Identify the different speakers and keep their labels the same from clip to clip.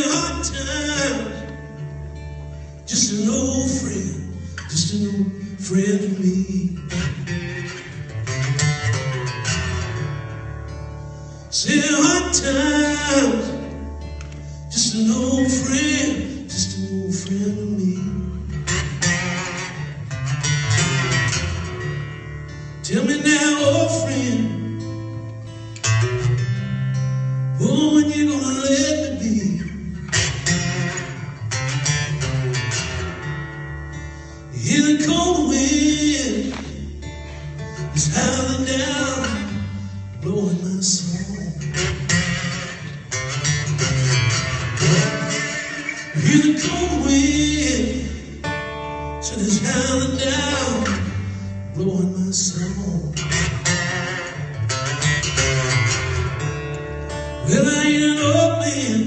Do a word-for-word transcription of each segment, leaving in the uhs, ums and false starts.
Speaker 1: hard times, just an old friend, just an old friend to me. Say hard times, just an old friend, just an old friend to me. Tell me now, old friend, oh, when you gonna let me be? You hear the cold wind is howling down, blowing my soul. You hear the cold wind, so it's howling down, blowing my soul. Well, I ain't an old man,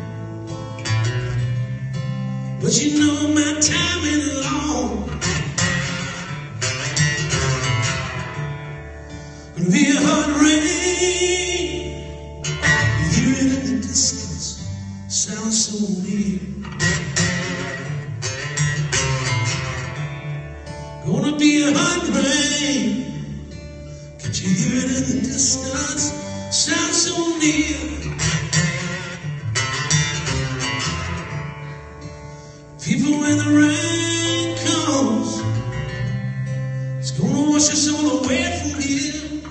Speaker 1: but you know my time ain't long. Gonna be a hard rain, you hear it in the distance, sounds so near. Gonna be a hard rain, can't you hear it in the distance, sounds so near. People, when the rain comes, it's gonna wash us all away from here.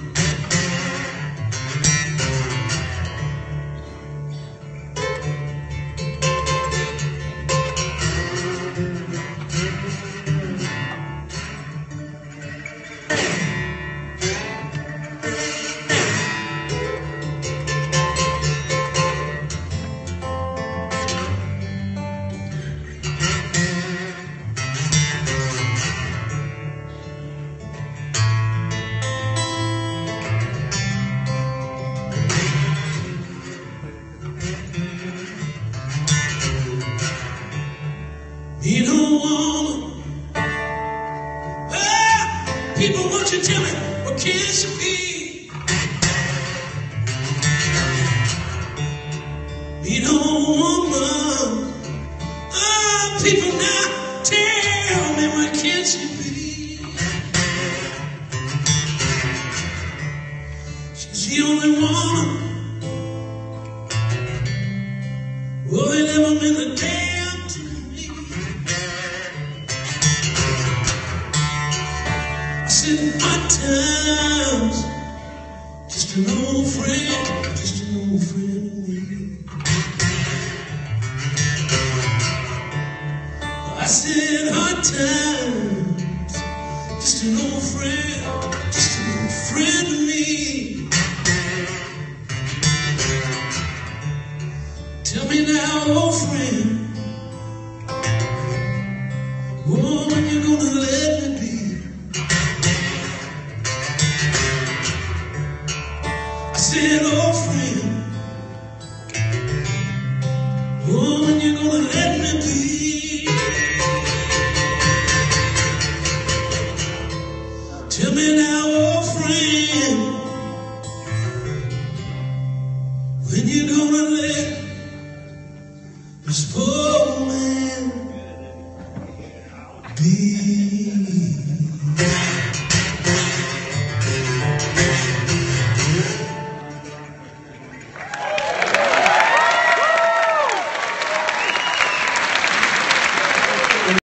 Speaker 1: You don't want ah, people, won't you tell me, what can she be? You don't want ah, people, now tell me, what can she be? She's the only one, oh, they never meant a damn to me. Hard times, just an old friend, just an old friend to me. I said hard times, just an old friend, just an old friend to me. Tell me now, old friend, oh, when you gonna let me be? I said, old friend, oh, when you gonna let me be? Tell me now, old friend, when you gonna let this poor man be?